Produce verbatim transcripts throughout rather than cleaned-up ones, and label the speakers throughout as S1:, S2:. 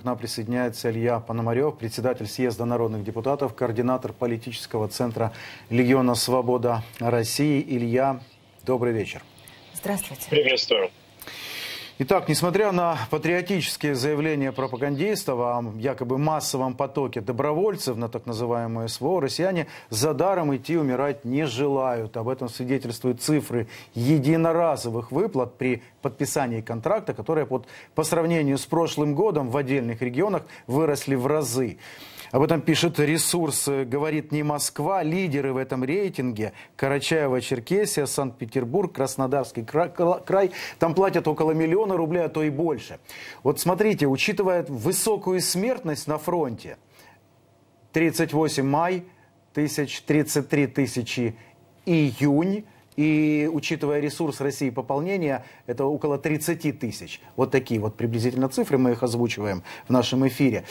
S1: К нам присоединяется Илья Пономарев, председатель съезда народных депутатов, координатор политического центра Легиона Свобода России. Илья, добрый вечер.
S2: Здравствуйте.
S3: Приветствую.
S1: Итак, несмотря на патриотические заявления пропагандистов о якобы массовом потоке добровольцев на так называемое СВО, россияне за даром идти умирать не желают. Об этом свидетельствуют цифры единоразовых выплат при подписании контракта, которые вот, по сравнению с прошлым годом в отдельных регионах выросли в разы. Об этом пишет ресурс «Говорит не Москва». Лидеры в этом рейтинге – Карачаево-Черкесия, Санкт-Петербург, Краснодарский край. Там платят около миллиона рублей, а то и больше. Вот смотрите, учитывая высокую смертность на фронте, тридцать восемь май, тридцать три тысячи июнь, и учитывая ресурс России пополнения, это около тридцати тысяч. Вот такие вот приблизительно цифры, мы их озвучиваем в нашем эфире.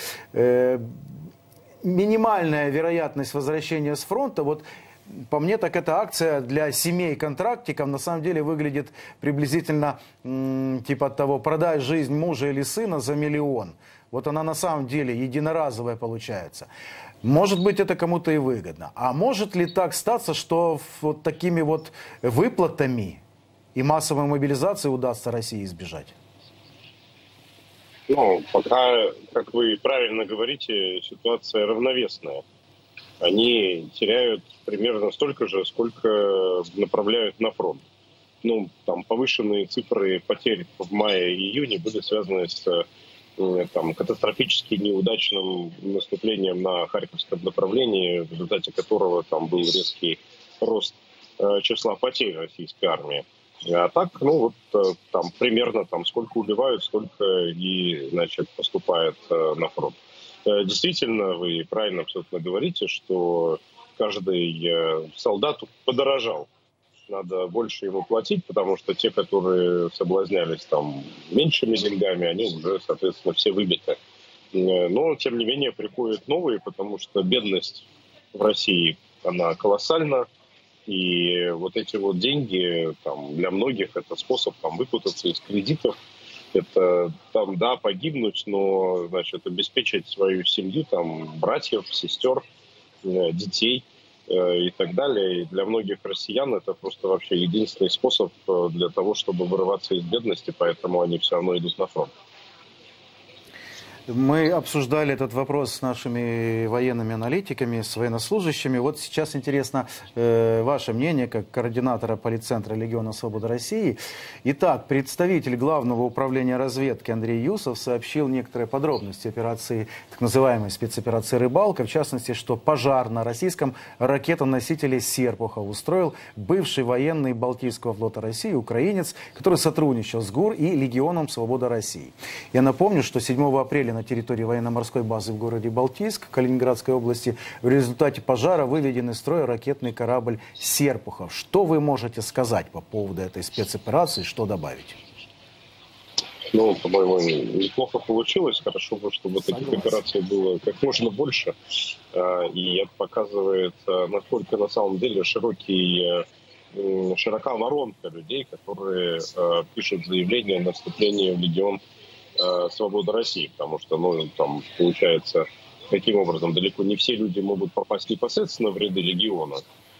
S1: Минимальная вероятность возвращения с фронта, вот по мне, так эта акция для семей-контрактиков на самом деле выглядит приблизительно типа того: продай жизнь мужа или сына за миллион. Вот она на самом деле единоразовая получается. Может быть, это кому-то и выгодно. А может ли так статься, что вот такими вот выплатами и массовой мобилизацией удастся России избежать?
S3: Ну, пока, как вы правильно говорите, ситуация равновесная. Они теряют примерно столько же, сколько направляют на фронт. Ну, там повышенные цифры потерь в мае и июне были связаны с там, катастрофически неудачным наступлением на Харьковском направлении, в результате которого там был резкий рост э, числа потерь российской армии. А так, ну вот там примерно там сколько убивают, столько и, значит, поступает э, на фронт. Э, действительно, вы правильно абсолютно говорите, что каждый э, солдат подорожал. Надо больше ему платить, потому что те, которые соблазнялись там меньшими деньгами, они уже, соответственно, все выбиты. Э, но, тем не менее, приходят новые, потому что бедность в России, она колоссальна. И вот эти вот деньги там, для многих это способ там, выпутаться из кредитов. Это там, да, погибнуть, но, значит, обеспечить свою семью, там, братьев, сестер, детей э, и так далее. И для многих россиян это просто вообще единственный способ для того, чтобы вырываться из бедности, поэтому они все равно идут на фронт.
S1: Мы обсуждали этот вопрос с нашими военными аналитиками, с военнослужащими. Вот сейчас интересно э, ваше мнение, как координатора политцентра Легиона Свободы России. Итак, представитель Главного управления разведки Андрей Юсов сообщил некоторые подробности операции, так называемой спецоперации «Рыбалка». В частности, что пожар на российском ракетоносителе «Серпухов» устроил бывший военный Балтийского флота России, украинец, который сотрудничал с ГУР и Легионом Свободы России. Я напомню, что седьмого апреля на территории военно-морской базы в городе Балтийск, Калининградской области, в результате пожара выведен из строя ракетный корабль «Серпухов». Что вы можете сказать по поводу этой спецоперации, что добавить?
S3: Ну, по-моему, неплохо получилось. Хорошо бы, чтобы таких операций было как можно больше. И это показывает, насколько на самом деле широкий, широка воронка людей, которые пишут заявление о наступлении в Легион Свобода России, потому что, ну, там, получается, таким образом, далеко не все люди могут попасть непосредственно в ряды легиона,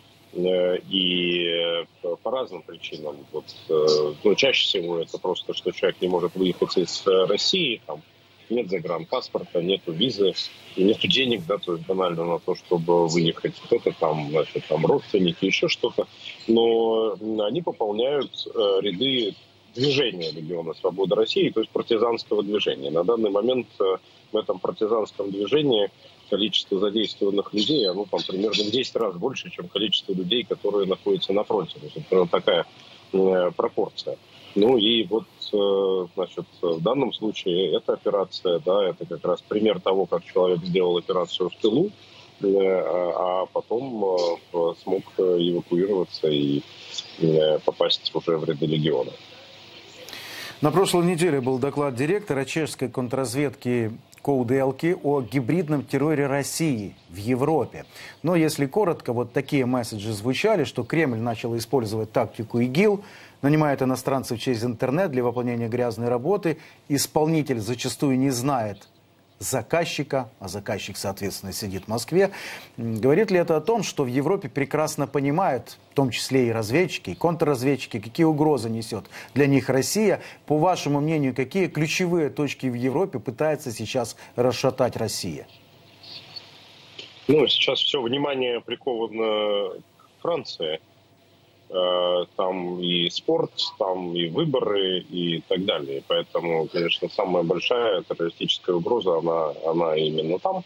S3: и по разным причинам. Вот, ну, чаще всего это просто, что человек не может выехать из России, там, нет загранпаспорта, нету визы, нету денег, да, то есть банально на то, чтобы выехать. Кто-то там, значит, там родственники, еще что-то, но они пополняют ряды движения Легиона Свободы России, то есть партизанского движения. На данный момент в этом партизанском движении количество задействованных людей, оно там примерно в десять раз больше, чем количество людей, которые находятся на фронте. То есть это такая э, пропорция. Ну и вот, э, значит, в данном случае эта операция, да, это как раз пример того, как человек сделал операцию в тылу, э, а потом э, смог эвакуироваться и э, попасть уже в ряды легиона.
S1: На прошлой неделе был доклад директора чешской контрразведки Кoudelky о гибридном терроре России в Европе. Но если коротко, вот такие месседжи звучали, что Кремль начал использовать тактику ИГИЛ, нанимает иностранцев через интернет для выполнения грязной работы, исполнитель зачастую не знает заказчика, а заказчик, соответственно, сидит в Москве. Говорит ли это о том, что в Европе прекрасно понимают, в том числе и разведчики, и контрразведчики, какие угрозы несет для них Россия? По вашему мнению, какие ключевые точки в Европе пытается сейчас расшатать Россия?
S3: Ну, сейчас все внимание приковано к Франции. Там и спорт, там и выборы и так далее. Поэтому, конечно, самая большая террористическая угроза, она, она именно там.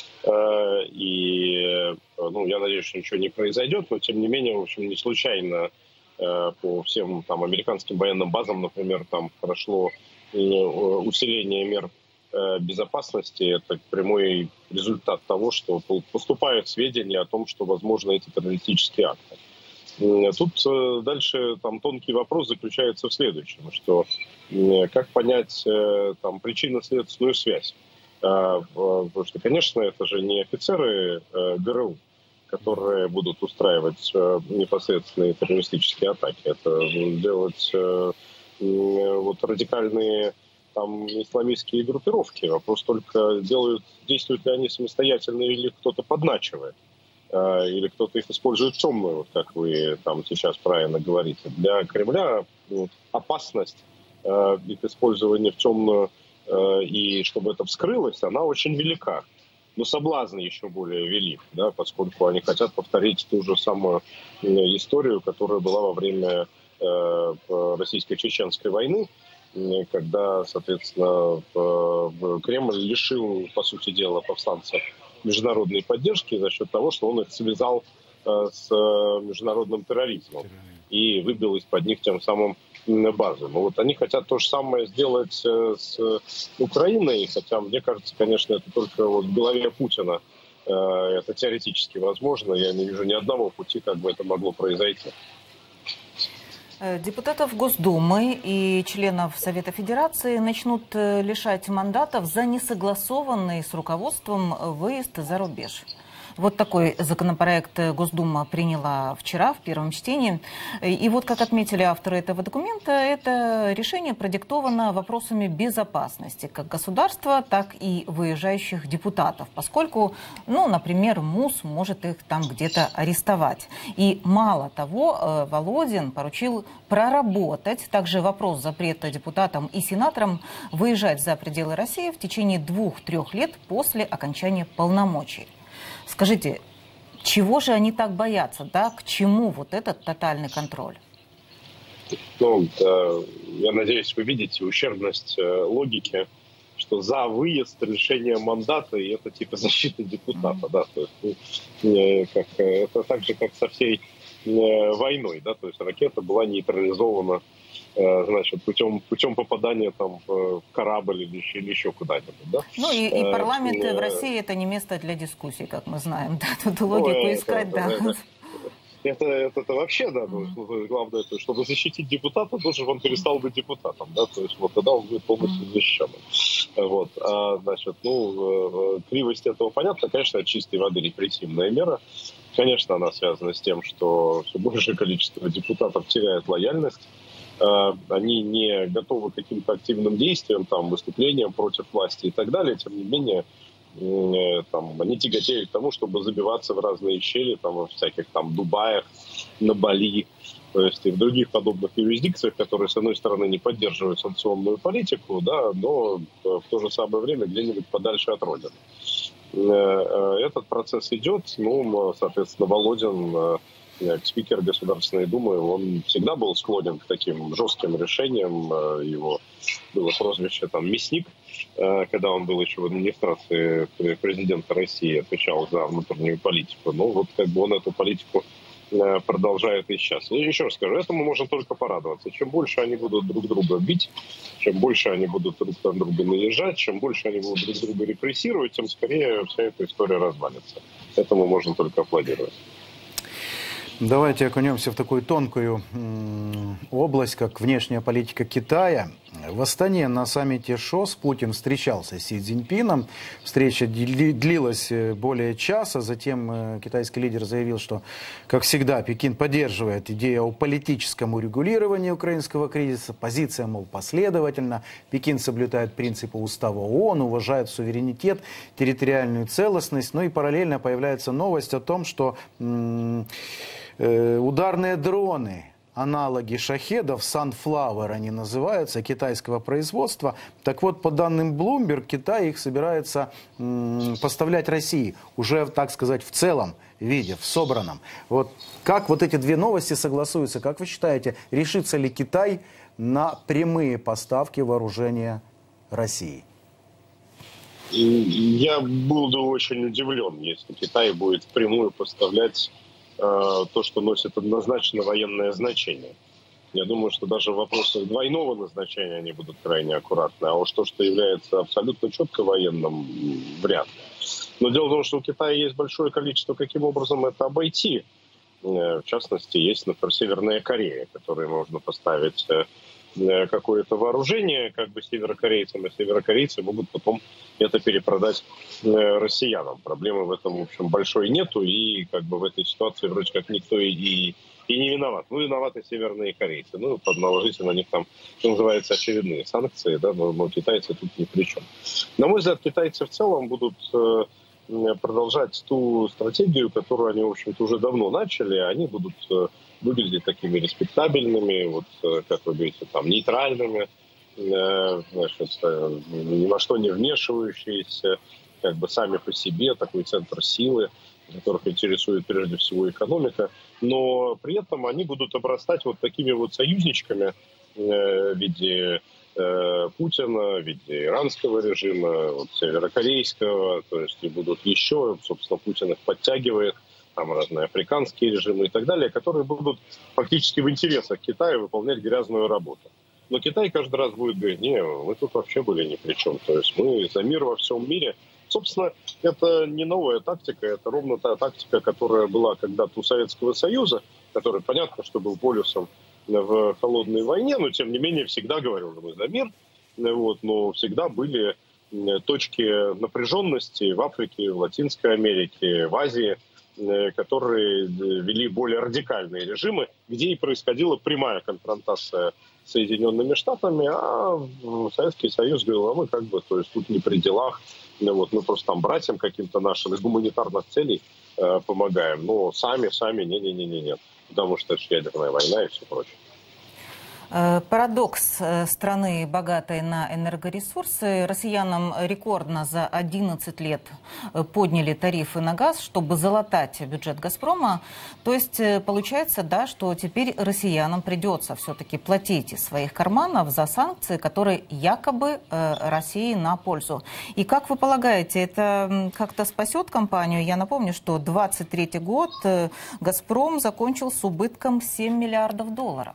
S3: И, ну, я надеюсь, что ничего не произойдет, но, тем не менее, в общем, не случайно по всем там американским военным базам, например, там прошло усиление мер безопасности. Это прямой результат того, что поступают сведения о том, что возможно эти террористические акты. Тут дальше там тонкий вопрос заключается в следующем, что как понять там причинно-следственную связь. Потому что, конечно, это же не офицеры ГРУ, которые будут устраивать непосредственные террористические атаки. Это будут делать вот радикальные там исламистские группировки. Вопрос только, делают, действуют ли они самостоятельно или кто-то подначивает. Или кто-то их использует темную, вот как вы там сейчас правильно говорите. Для Кремля опасность э, их использования в темную э, и чтобы это вскрылось, она очень велика. Но соблазн еще более велик, да, поскольку они хотят повторить ту же самую историю, которая была во время э, российско-чеченской войны, когда, соответственно, Кремль лишил, по сути дела, повстанцев международной поддержки за счет того, что он их связал э, с э, международным терроризмом и выбил из-под них тем самым базу. Но вот они хотят то же самое сделать э, с Украиной, хотя, мне кажется, конечно, это только вот в голове Путина э, это теоретически возможно. Я не вижу ни одного пути, как бы это могло произойти.
S2: Депутатов Госдумы и членов Совета Федерации начнут лишать мандатов за несогласованный с руководством выезд за рубеж. Вот такой законопроект Госдума приняла вчера в первом чтении. И вот, как отметили авторы этого документа, это решение продиктовано вопросами безопасности как государства, так и выезжающих депутатов, поскольку, ну, например, МУС может их там где-то арестовать. И мало того, Володин поручил проработать также вопрос запрета депутатам и сенаторам выезжать за пределы России в течение двух-трех лет после окончания полномочий. Скажите, чего же они так боятся, да? К чему вот этот тотальный контроль?
S3: Ну, да, я надеюсь, вы видите ущербность э, логики, что за выезд решение мандата, и это типа защита депутата, да, то есть, э, как, это так же, как со всей э, войной, да, то есть ракета была нейтрализована, э, значит, путем, путем попадания там в корабль или еще, или еще куда-нибудь, да.
S2: Ну и, и парламент э, в России это не место для дискуссий, как мы знаем, да, тут логику ну, искать, это, да.
S3: Это, Это, это, это вообще, да, mm-hmm. главное, это, чтобы защитить депутата, тоже он перестал быть депутатом, да, то есть вот тогда он будет полностью защищенным. Вот, а, значит, ну, кривость этого понятно, конечно, это чистой воды репрессивная мера, конечно, она связана с тем, что все большее количество депутатов теряет лояльность, а, они не готовы к каким-то активным действиям, там, выступлениям против власти и так далее, тем не менее, там, они тяготеют к тому, чтобы забиваться в разные щели, там, во всяких там Дубаях, на Бали, то есть и в других подобных юрисдикциях, которые, с одной стороны, не поддерживают санкционную политику, да, но в то же самое время где-нибудь подальше от родины. Этот процесс идет, ну, соответственно, Володин, спикер Государственной Думы, он всегда был склонен к таким жестким решениям. Его было прозвище там «Мясник», когда он был еще в администрации президента России, отвечал за внутреннюю политику. Ну, вот как бы он эту политику продолжает и сейчас. И еще раз скажу, этому можно только порадоваться. Чем больше они будут друг друга бить, чем больше они будут друг на друга наезжать, чем больше они будут друг друга репрессировать, тем скорее вся эта история развалится. Этому можно только аплодировать.
S1: Давайте окунемся в такую тонкую область, как внешняя политика Китая. В Астане на саммите ШОС Путин встречался с Си Цзиньпином. Встреча длилась более часа. Затем китайский лидер заявил, что, как всегда, Пекин поддерживает идею о политическом урегулировании украинского кризиса. Позиция, мол, последовательна. Пекин соблюдает принципы устава ООН, уважает суверенитет, территориальную целостность. Ну и параллельно появляется новость о том, что м- э, ударные дроны, аналоги шахедов, Sunflower они называются, китайского производства. Так вот, по данным Bloomberg, Китай их собирается м, поставлять России уже, так сказать, в целом виде, в собранном. Вот как вот эти две новости согласуются? Как вы считаете, решится ли Китай на прямые поставки вооружения России?
S3: Я буду очень удивлен, если Китай будет впрямую поставлять то, что носит однозначно военное значение. Я думаю, что даже в вопросах двойного назначения они будут крайне аккуратны, а уж то, что является абсолютно четко военным, вряд ли. Но дело в том, что у Китая есть большое количество, каким образом это обойти. В частности, есть, например, Северная Корея, которой можно поставить какое-то вооружение как бы северокорейцам, и северокорейцы могут потом это перепродать россиянам. Проблемы в этом, в общем, большой нету, и как бы в этой ситуации вроде как никто и, и, и не виноват. Ну, виноваты северные корейцы. Ну, наложите на них там, что называется, очередные санкции, да, но, но китайцы тут ни при чем. На мой взгляд, китайцы в целом будут э, продолжать ту стратегию, которую они, в общем-то, уже давно начали. Они будут э, выглядеть такими респектабельными, вот, э, как вы говорите, там, нейтральными, значит, ни во что не вмешивающиеся, как бы сами по себе, такой центр силы, которых интересует прежде всего экономика, но при этом они будут обрастать вот такими вот союзничками в виде Путина, в виде иранского режима, вот, северокорейского, то есть и будут еще, собственно, Путин их подтягивает, там разные африканские режимы и так далее, которые будут фактически в интересах Китая выполнять грязную работу. Но Китай каждый раз будет говорить: не, мы тут вообще были ни при чем. То есть мы за мир во всем мире. Собственно, это не новая тактика, это ровно та тактика, которая была когда-то у Советского Союза, который, понятно, что был полюсом в холодной войне, но тем не менее всегда говорил, что мы за мир. Вот, но всегда были точки напряженности в Африке, в Латинской Америке, в Азии, которые вели более радикальные режимы, где и происходила прямая конфронтация с Соединенными Штатами, а Советский Союз говорил: а мы как бы, то есть тут не при делах, вот, мы просто там братьям каким-то нашим из гуманитарных целей э, помогаем, но сами, сами, не-не-не-не, потому что это ядерная война и все прочее.
S2: Парадокс страны, богатой на энергоресурсы. Россиянам рекордно за одиннадцать лет подняли тарифы на газ, чтобы залатать бюджет «Газпрома». То есть получается, да, что теперь россиянам придется все-таки платить из своих карманов за санкции, которые якобы России на пользу. И как вы полагаете, это как-то спасет компанию? Я напомню, что двадцать третий год «Газпром» закончил с убытком семь миллиардов долларов.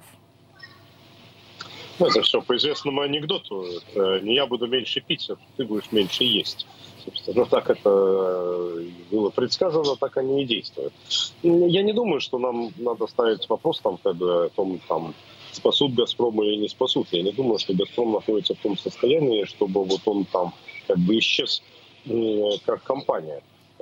S3: Ну, это все по известному анекдоту. Не я буду меньше пить, а ты будешь меньше есть. Собственно, ну, так это было предсказано, так они и действуют. Я не думаю, что нам надо ставить вопрос там, о том, там, спасут «Газпром» или не спасут. Я не думаю, что «Газпром» находится в том состоянии, чтобы вот он там как бы исчез как компания.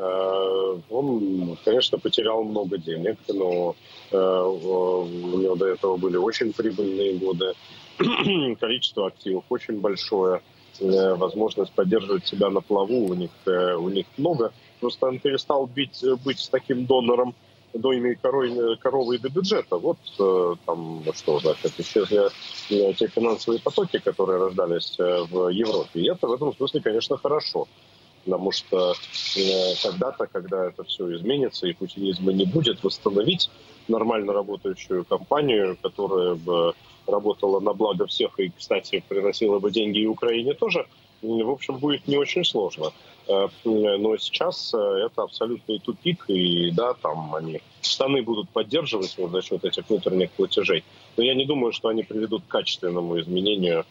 S3: Он, конечно, потерял много денег, но у него до этого были очень прибыльные годы. Количество активов очень большое, возможность поддерживать себя на плаву у них, у них много. Просто он перестал быть, быть таким донором дойной коровы до бюджета. Вот там, что значит, исчезли те финансовые потоки, которые рождались в Европе. И это в этом смысле, конечно, хорошо. Потому что когда-то, когда это все изменится и путинизма не будет, восстановить нормально работающую компанию, которая бы работала на благо всех и, кстати, приносила бы деньги и Украине тоже, в общем, будет не очень сложно. Но сейчас это абсолютный тупик, и да, там они штаны будут поддерживать вот за счет этих внутренних платежей. Но я не думаю, что они приведут к качественному изменению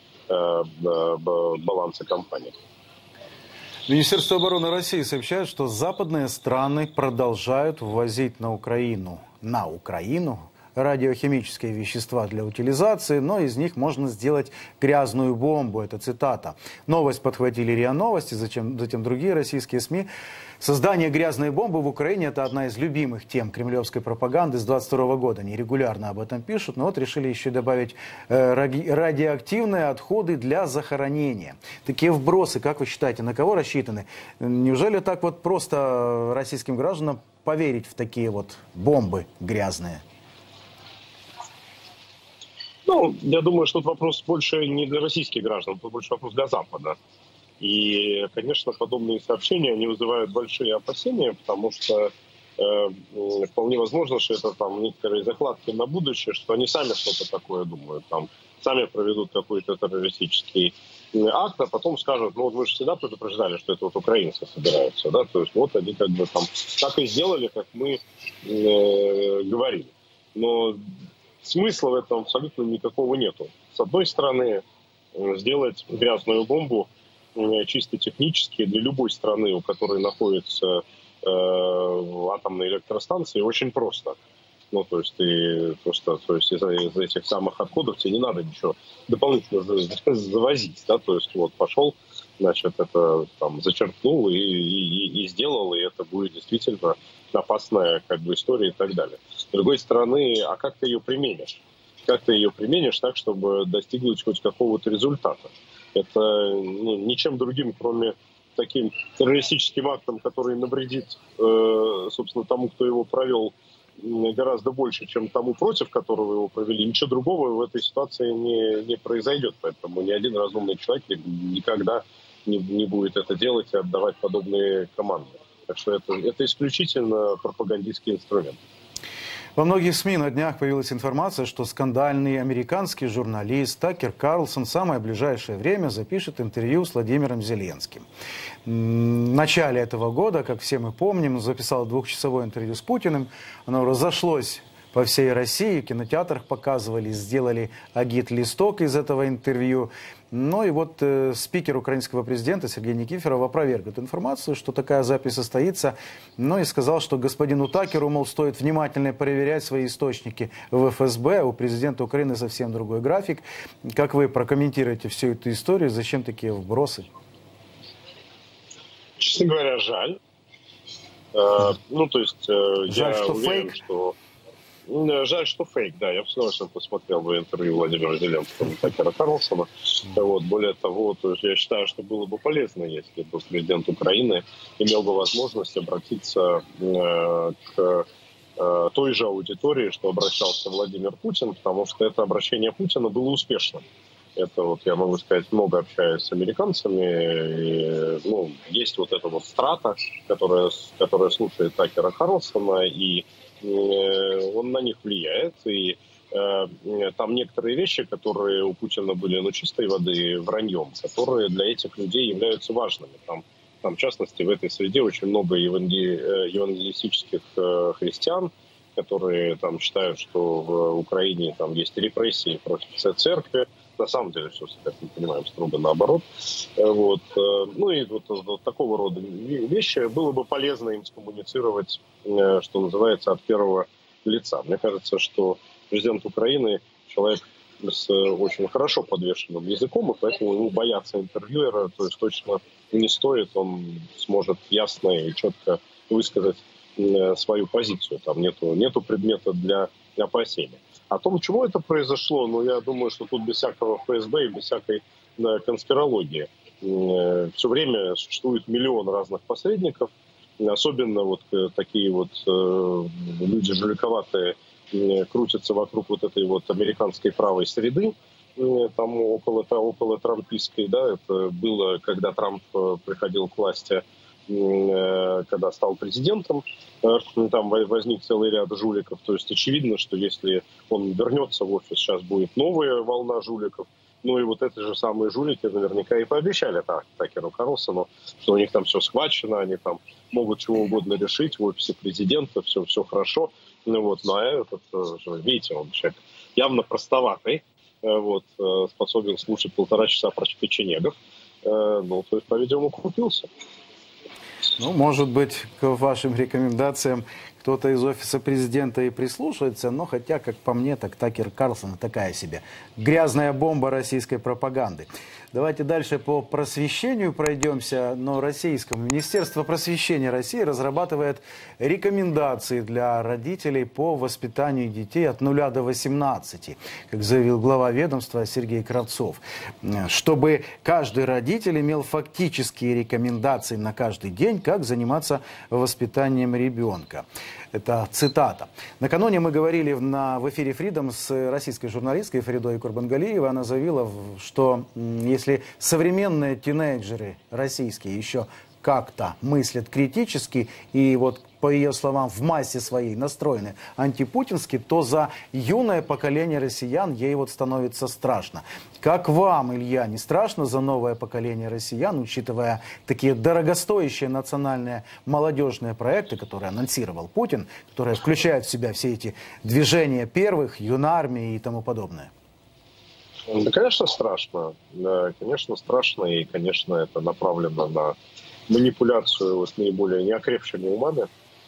S3: баланса компании.
S1: Министерство обороны России сообщает, что западные страны продолжают ввозить на Украину, на Украину радиохимические вещества для утилизации, но из них можно сделать грязную бомбу. Это цитата. Новость подхватили РИА Новости, затем, затем другие российские СМИ. Создание грязной бомбы в Украине – это одна из любимых тем кремлевской пропаганды с двадцать второго года. Они регулярно об этом пишут, но вот решили еще добавить э, радиоактивные отходы для захоронения. Такие вбросы, как вы считаете, на кого рассчитаны? Неужели так вот просто российским гражданам поверить в такие вот бомбы грязные?
S3: Ну, я думаю, что тут вопрос больше не для российских граждан, тут больше вопрос для Запада. И, конечно, подобные сообщения, они вызывают большие опасения, потому что э, вполне возможно, что это там некоторые закладки на будущее, что они сами что-то такое думают, там, сами проведут какой-то террористический акт, а потом скажут, ну вот мы же всегда предупреждали, что это вот украинцы собираются, да, то есть вот они как бы там так и сделали, как мы э, говорили. Но смысла в этом абсолютно никакого нету. С одной стороны, сделать грязную бомбу чисто технически для любой страны, у которой находится э, атомная электростанция, очень просто. Ну, то есть ты просто, то есть из, из этих самых отходов тебе не надо ничего дополнительно завозить, да, то есть вот пошел, значит, это там зачерпнул и, и, и сделал, и это будет действительно опасная как бы история и так далее. С другой стороны, а как ты ее применишь? Как ты ее применишь так, чтобы достигнуть хоть какого-то результата? Это ну, ничем другим, кроме таким террористическим актом, который навредит, э, собственно, тому, кто его провел, гораздо больше, чем тому, против которого его провели. Ничего другого в этой ситуации не, не произойдет. Поэтому ни один разумный человек никогда не, не будет это делать и отдавать подобные команды. Так что это, это исключительно пропагандистский инструмент.
S1: Во многих СМИ на днях появилась информация, что скандальный американский журналист Такер Карлсон в самое ближайшее время запишет интервью с Владимиром Зеленским. В начале этого года, как все мы помним, он записал двухчасовое интервью с Путиным. Оно разошлось по всей России, в кинотеатрах показывали, сделали агит-листок из этого интервью. Ну и вот э, спикер украинского президента Сергей Никифоров опроверг эту информацию, что такая запись состоится, ну и сказал, что господину Такеру, мол, стоит внимательно проверять свои источники в эф эс бэ, у президента Украины совсем другой график. Как вы прокомментируете всю эту историю, зачем такие вбросы?
S3: Честно говоря, жаль. Э, ну, то есть, э,
S1: жаль,
S3: я
S1: что
S3: уверен,
S1: фейк?
S3: что... Жаль, что фейк, да. Я бы с удовольствием посмотрел бы интервью Владимира Зеленского и Такера Карлсона. Вот. Более того, то есть я считаю, что было бы полезно, если бы президент Украины имел бы возможность обратиться э, к э, той же аудитории, что обращался Владимир Путин, потому что это обращение Путина было успешным. Это вот я могу сказать, много общаюсь с американцами. И, ну, есть вот эта вот страта, которая, которая слушает Такера Карлсона, и он на них влияет, и э, там некоторые вещи, которые у Путина были, ну, чистой воды враньем, которые для этих людей являются важными. Там, там в частности, в этой среде очень много евангелистических э, христиан, которые там считают, что в Украине там есть репрессии против церкви. На самом деле, все, как мы понимаем, строго наоборот. Вот. Ну и вот, вот такого рода вещи было бы полезно им скоммуницировать, что называется, от первого лица. Мне кажется, что президент Украины человек с очень хорошо подвешенным языком, и поэтому ему бояться интервьюера, то есть точно не стоит, он сможет ясно и четко высказать свою позицию. Там нету, нету предмета для опасения. О том, чего это произошло, ну, я думаю, что тут без всякого эф эс бэ и без всякой да, конспирологии. Все время существует миллион разных посредников, особенно вот такие вот э, люди жуликоватые э, крутятся вокруг вот этой вот американской правой среды, э, там около, около трампистской, да, это было, когда Трамп э, приходил к власти, когда стал президентом, там возник целый ряд жуликов. То есть очевидно, что если он вернется в офис, сейчас будет новая волна жуликов. Ну и вот эти же самые жулики наверняка и пообещали так, Такеру Карлсону, что у них там все схвачено, они там могут чего угодно решить в офисе президента, все, все хорошо. Ну вот, ну а этот, видите, он человек явно простоватый, вот, способен слушать полтора часа про печенегов. Ну, то есть, по-видимому, купился.
S1: Ну, может быть, к вашим рекомендациям кто-то из офиса президента и прислушается, но хотя, как по мне, так Такер Карлсон такая себе грязная бомба российской пропаганды. Давайте дальше по просвещению пройдемся, но российскому. Министерство просвещения России разрабатывает рекомендации для родителей по воспитанию детей от нуля до восемнадцати, как заявил глава ведомства Сергей Кравцов, чтобы каждый родитель имел фактические рекомендации на каждый день, как заниматься воспитанием ребенка. Это цитата. Накануне мы говорили на, в эфире Freedom с российской журналисткой Фаридой Курбангалиевой. Она заявила, что если современные тинейджеры российские еще как-то мыслят критически и вот, по ее словам, в массе своей настроены антипутински, то за юное поколение россиян ей вот становится страшно. Как вам, Илья, не страшно за новое поколение россиян, учитывая такие дорогостоящие национальные молодежные проекты, которые анонсировал Путин, которые включают в себя все эти движения первых, юнармии и тому подобное?
S3: Да, конечно, страшно. Да, конечно, страшно, и, конечно, это направлено на манипуляцию вот наиболее неокрепшими умами.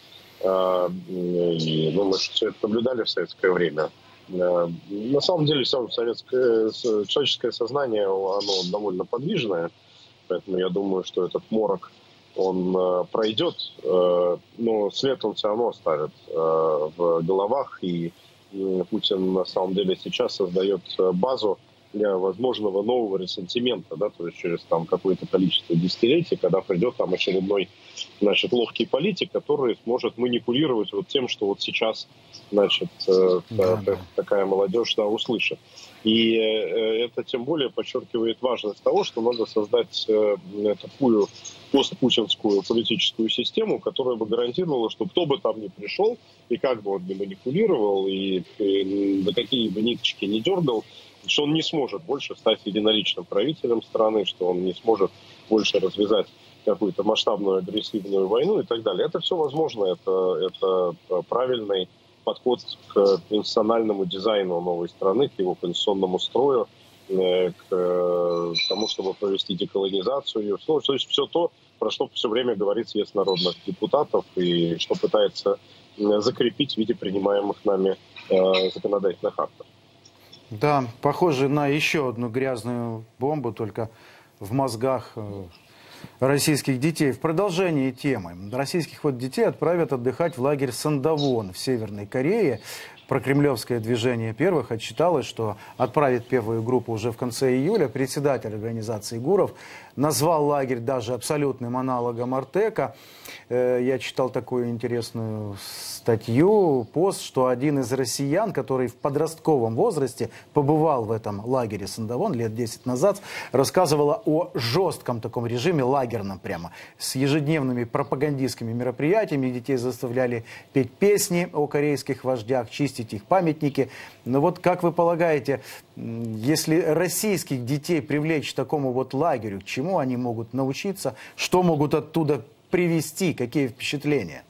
S3: И, ну, мы же все это наблюдали в советское время. На самом деле, все советское, человеческое сознание, оно довольно подвижное, поэтому я думаю, что этот морок, он пройдет, но след он все равно оставит в головах, и Путин на самом деле сейчас создает базу для возможного нового ресентимента, да, то есть через там какое-то количество десятилетий, когда придет там очередной, значит, ловкий политик, который сможет манипулировать вот тем, что вот сейчас, значит, да, та, такая молодежь, да, услышит. И э, это тем более подчеркивает важность того, что надо создать э, такую постпутинскую политическую систему, которая бы гарантировала, что кто бы там ни пришел, и как бы он ни манипулировал, и, и на какие бы ниточки не дергал, что он не сможет больше стать единоличным правителем страны, что он не сможет больше развязать какую-то масштабную агрессивную войну и так далее. Это все возможно, это, это правильный подход к институциональному дизайну новой страны, к его конституционному строю, к тому, чтобы провести деколонизацию. Ну, то есть все то, про что все время говорит съезд народных депутатов и что пытается закрепить в виде принимаемых нами законодательных актов.
S1: Да, похоже на еще одну грязную бомбу, только в мозгах российских детей. В продолжении темы. Российских вот детей отправят отдыхать в лагерь Сандавон в Северной Корее. Прокремлевское движение первых отчиталось, что отправит первую группу уже в конце июля. Председатель организации Гуров назвал лагерь даже абсолютным аналогом Артека. Я читал такую интересную статью, пост, что один из россиян, который в подростковом возрасте побывал в этом лагере Сандавон лет десять назад, рассказывала о жестком таком режиме, лагерном прямо, с ежедневными пропагандистскими мероприятиями. Детей заставляли петь песни о корейских вождях, чистить их памятники. Но вот как вы полагаете, если российских детей привлечь к такому вот лагерю, к чему они могут научиться, что могут оттуда привести, какие впечатления?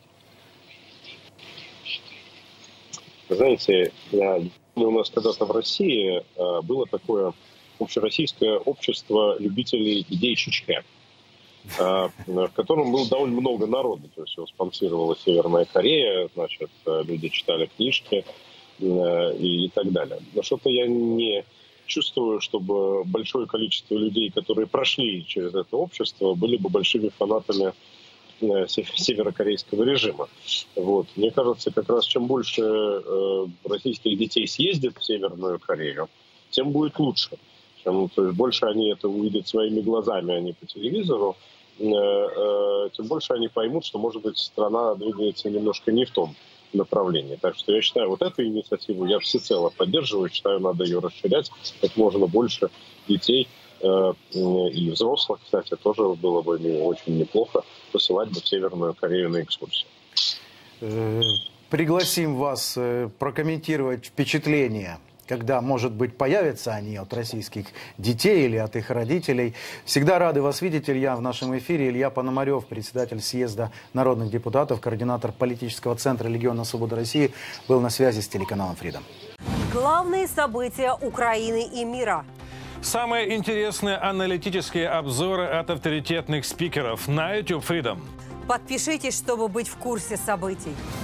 S3: Знаете, у нас когда-то в России было такое общероссийское общество любителей идей Чичхэ, в котором было довольно много народу. То есть его спонсировала Северная Корея, значит, люди читали книжки и так далее. Но что-то я не чувствую, чтобы большое количество людей, которые прошли через это общество, были бы большими фанатами северокорейского режима. Вот. Мне кажется, как раз чем больше э, российских детей съездит в Северную Корею, тем будет лучше. Чем, то есть больше они это увидят своими глазами, а не по телевизору, э, э, тем больше они поймут, что, может быть, страна двигается немножко не в том направлении. Так что я считаю, вот эту инициативу я всецело поддерживаю, считаю, надо ее расширять, как можно больше детей и взрослых, кстати, тоже было бы очень неплохо посылать бы в Северную Корею на экскурсию.
S1: Пригласим вас прокомментировать впечатления, когда, может быть, появятся они от российских детей или от их родителей. Всегда рады вас видеть, Илья, в нашем эфире. Илья Пономарев, председатель съезда народных депутатов, координатор политического центра Легиона Свободы России, был на связи с телеканалом Freedom.
S4: Главные события Украины и мира.
S5: Самые интересные аналитические обзоры от авторитетных спикеров на YouTube Freedom.
S4: Подпишитесь, чтобы быть в курсе событий.